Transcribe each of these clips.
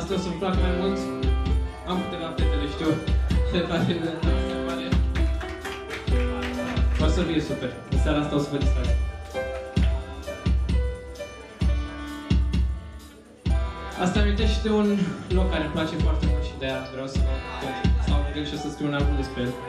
Asta o să-mi plac mai mult. Am câteva fetele, știu. O să fie super. În seara asta o să vă distrați. Asta amintește un loc care îmi place foarte mult și de-aia vreau să stau cu el și o să scriu un album despre el.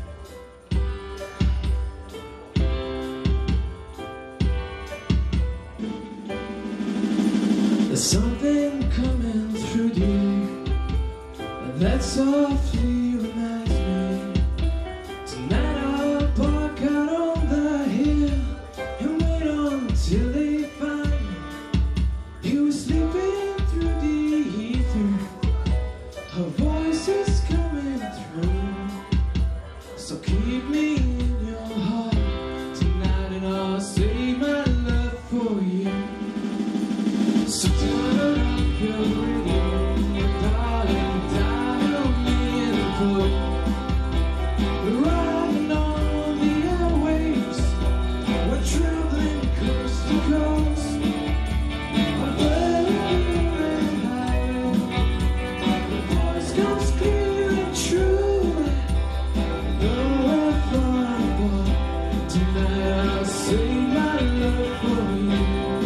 There's something coming through you that softly reminds me. Tonight I'll park out on the hill and wait until they find me. You were sleeping through the ether, her voice is coming through. So keep me in your heart tonight and I'll save my love for you. So turn up your radio, darling, dial me in the book. We're riding on the airwaves, we're traveling coast to coast. Our very highway, the voice comes clear and true. Though we're far apart, tonight I'll save my love for you.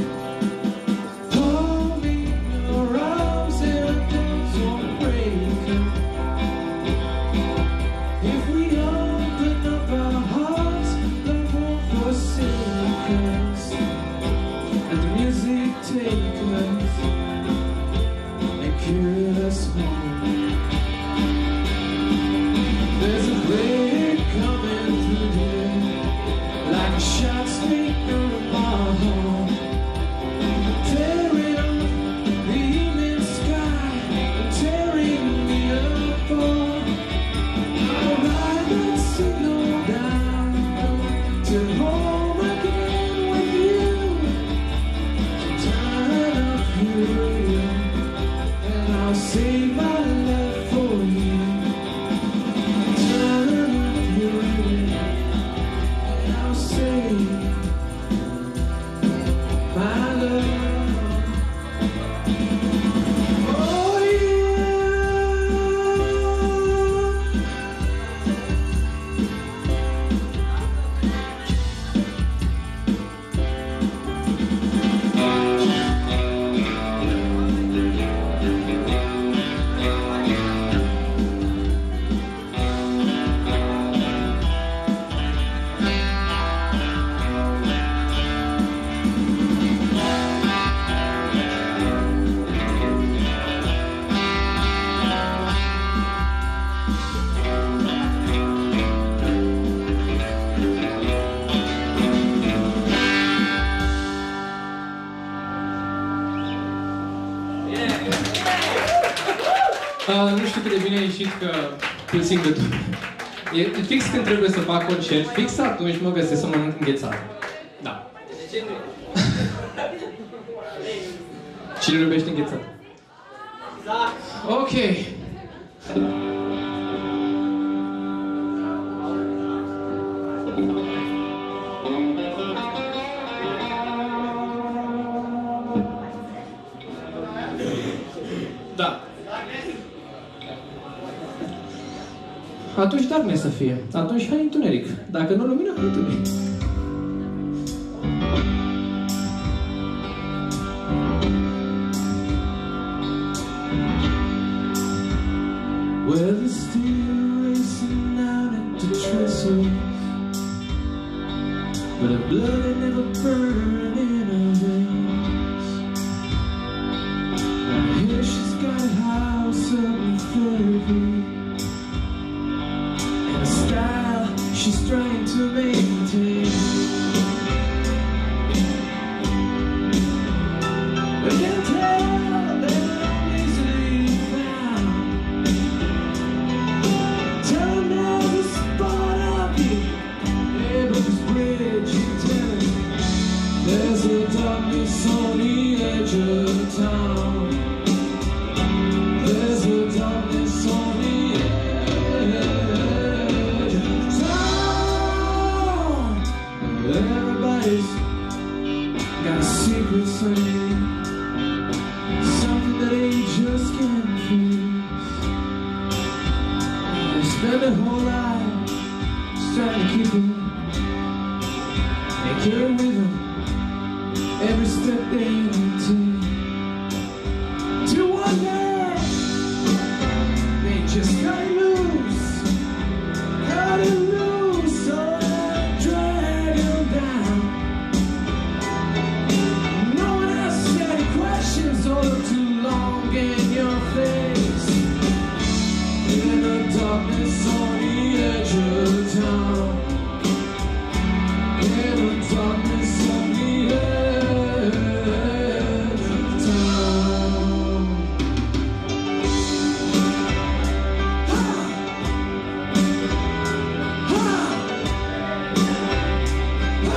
Nu știu cât de bine a ieșit că îl simt de tot. E fix când trebuie să fac concert, fix atunci mă găsesc să mănânc înghețată. Da. De ce nu? Cine iubește înghețată? Exact. Ok. Da. Atunci darkness să fie. Atunci hai întuneric. Dacă nu lumină, hai întuneric. Well, it's still racing out into trestles, but the blood ain't never burned in her veins. I hear she's got a house up in Fairview, and a style she's trying to maintain. We can tell that I'm easily found. Tell them now the spot I'll be. Yeah, but this bridge, you tell me, there's a darkness on the edge of town. There's a darkness on the edge of town. Everybody's got a secret saying something that they just can't to keep them and carry with them every step they take. Till one day they just cut it loose, so drag them down. No one asks any questions or look too long in your face. In the darkness on the edge of town. In the darkness on the edge of town. Ha! Ha! Ha!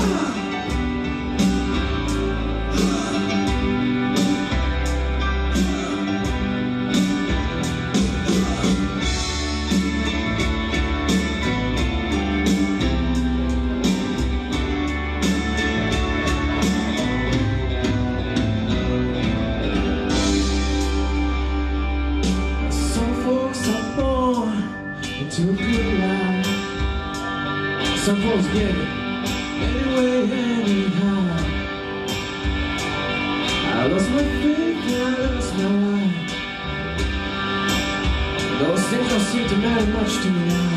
To a good life. Some folks get it anyway, anyhow. I lost my faith and I lost my life. Those things don't seem to matter much to me now.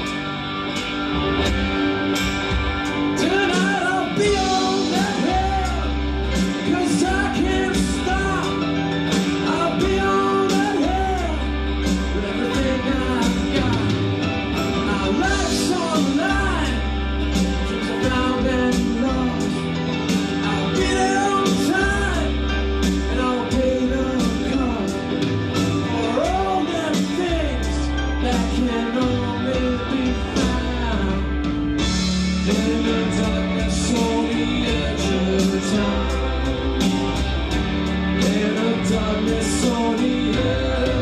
Tonight I'll be on that hill, 'cause I can't stop. I'll be on that hill with everything I've got. Life's on the line, dreams are found and lost. I'll be there on time, and I'll pay the cost for all them things that can only be found in the darkness on the edge of town. In the darkness on the edge.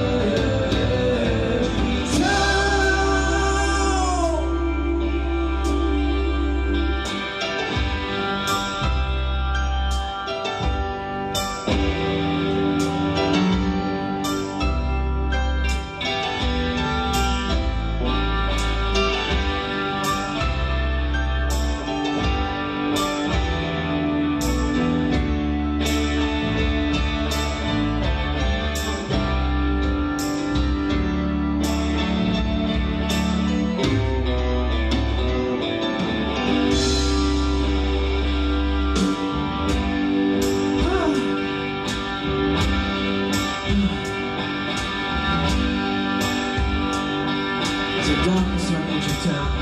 There's a darkness on the edge of town.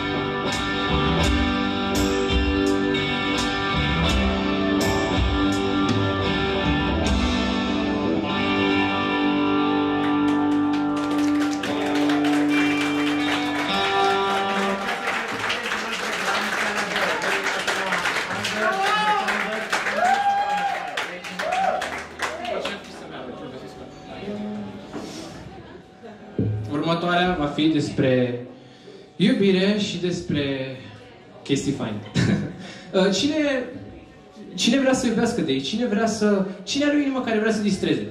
Următoarea va fi despre iubire și despre chestii faine. Cine vrea să iubească de aici? Cine are o inimă care vrea să distreze?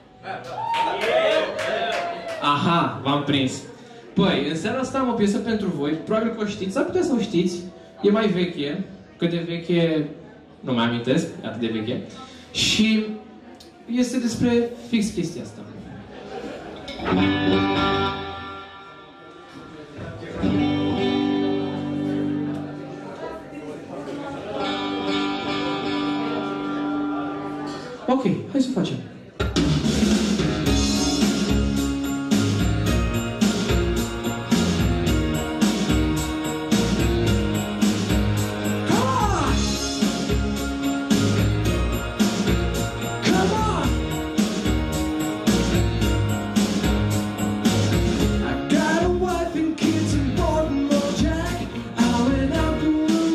Aha, v-am prins. Păi, în seara asta am o piesă pentru voi. Probabil că o știți, s-ar putea să o știți. E mai veche. Cât de veche, nu mai amintesc, atât de veche. Și este despre fix chestia asta. Ok, hai să facem.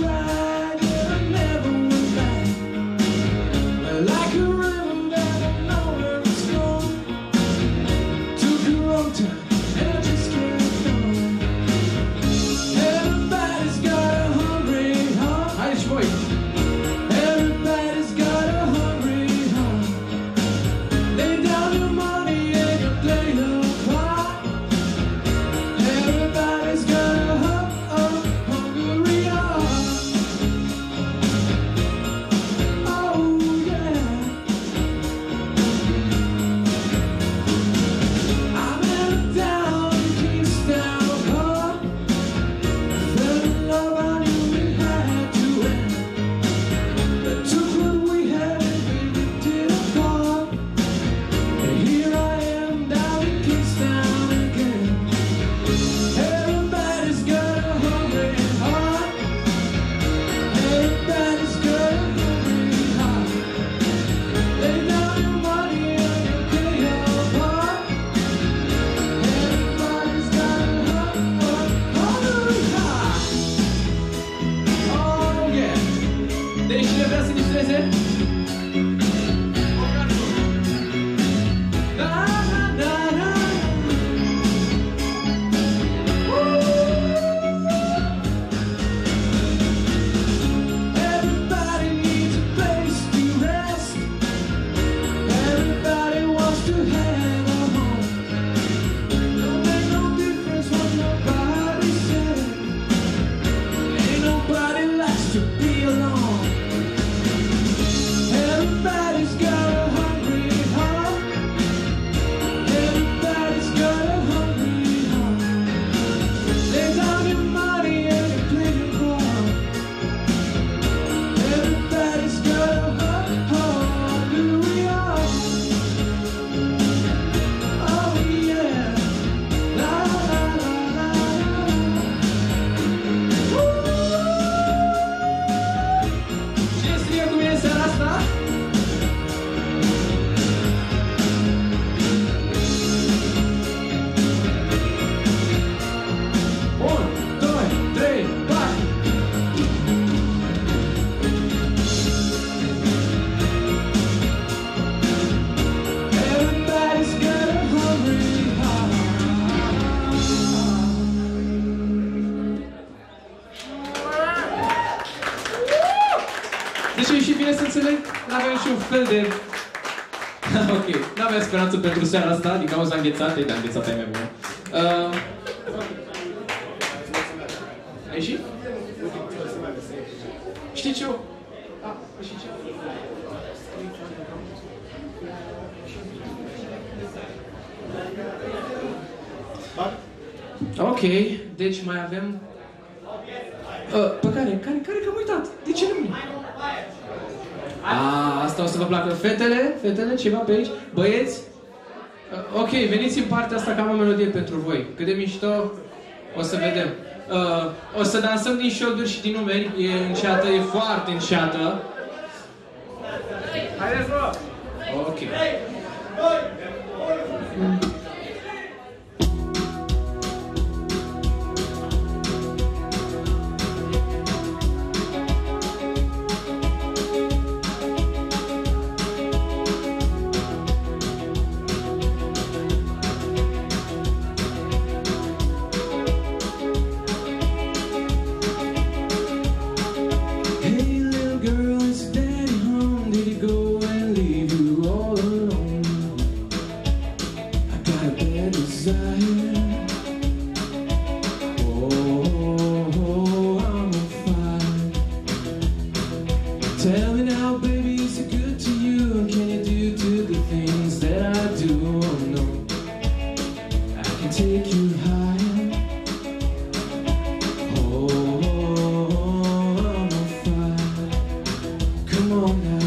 Like a river that vezi? Deci e și bine să înțeleg, n-avem niciun fel de... Ok, n-aveam speranță pentru seara asta, din cauza înghețatei, dar înghețata e mai bună. Ai ieșit? Știi ce? Știi ce? Ok, deci mai avem... Pe care? Care că am uitat? De ce nu? Asta o să vă placă. Fetele, ceva pe aici? Băieți? Ok, veniți în partea asta că am o melodie pentru voi. Cât de mișto, o să vedem. O să dansăm din șolduri și din numeri. E înceată, e foarte înceată. Haideți, bă! Ok. Tell me now, baby, is it good to you? Can you do to the things that I do? Oh no, I can take you higher. Oh, I'm on fire. Come on now.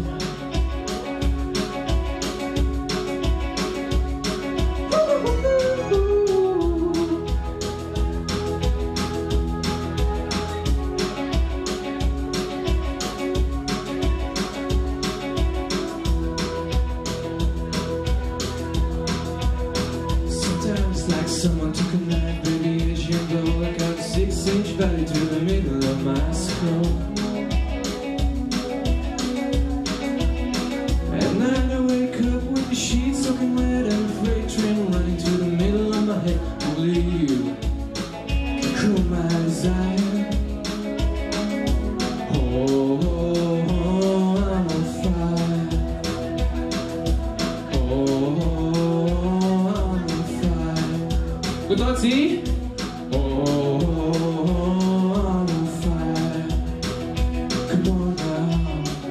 Like someone took a knife, baby, as you go. I got a 6-inch valley through the middle of my skull. At night I wake up with the sheets soaking wet and a freight train running through the middle of my head. Only you can cool my desire. Oh, I'm on fire. Oh, cu toții? Oh, I'm on fire. Come on now.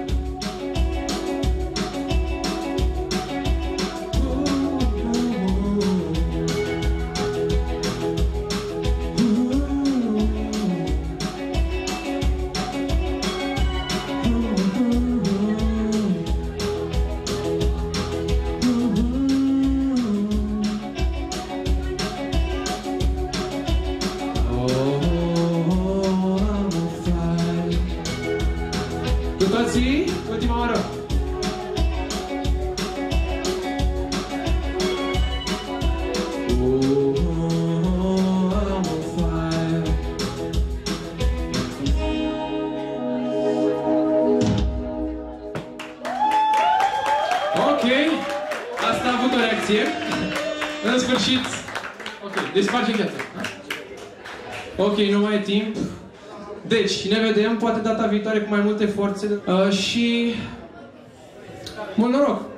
Cu toții? Ultima oară. avut o reacție. În sfârșit. Ok, desparge viața. Ok, nu mai e timp. Deci, ne vedem poate data viitoare cu mai multe forțe. Și... mult noroc!